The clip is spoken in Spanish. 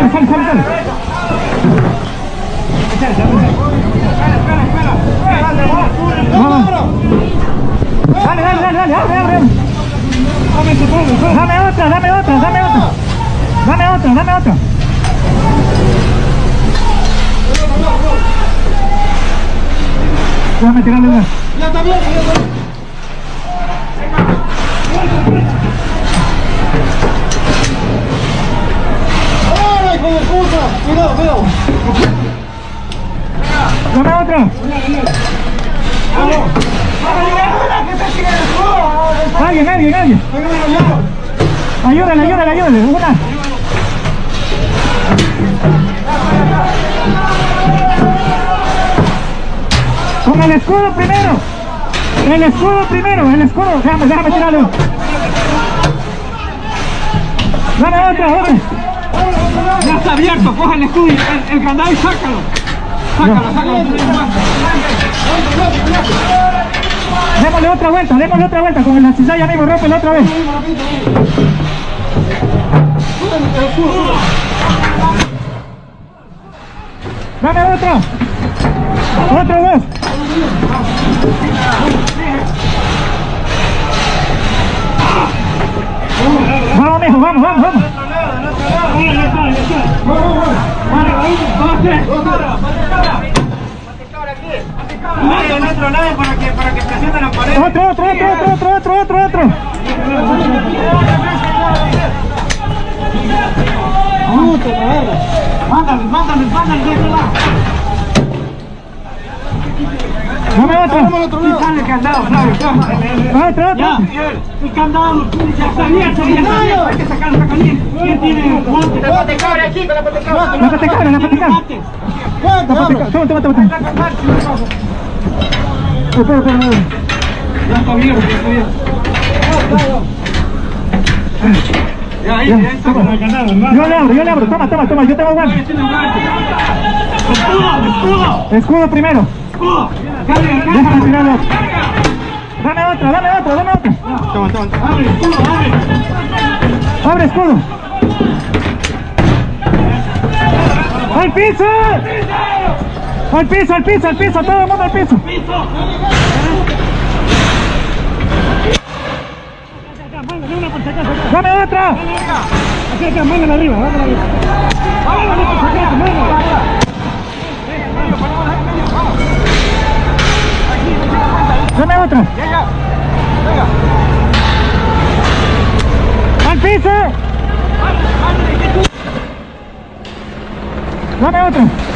Dame otra. Déjame tirarle una. Ya está bien. ¡Ay, hijo de puta! Cuidado. Dame otra. Alguien. Ayúdale. Una. Con el escudo primero. El escudo. Déjame tirarle. Dame otra. Ya está abierto, coge el escudo, el candado y sácalo. Sácalo. Démosle otra vuelta con la cizalla, amigo, rómpela otra vez. Dame otra. Otra vez. Vamos, mijo, vamos. Para que presione la pared. Otro. Mándale de este lado. Dame otro. Sí sale el candado, Flavio. Otro. Ya, el candado ya está abierto. Hay que sacarlo, está caliente. ¿Quién tiene guantes? La patecabra, chico, la patecabra. La patecabra. Toma. Ya está abierto. Ya, ahí está. Yo le abro. Toma, yo tengo guantes. Escudo primero. Déjame tirarlo. Dame otra. Toma. Abre escudo. ¡Al piso! Todo el mundo al piso. Dame otra. Acá, mándala arriba. Dame otra. Venga. ¡Al piso! Dame otra.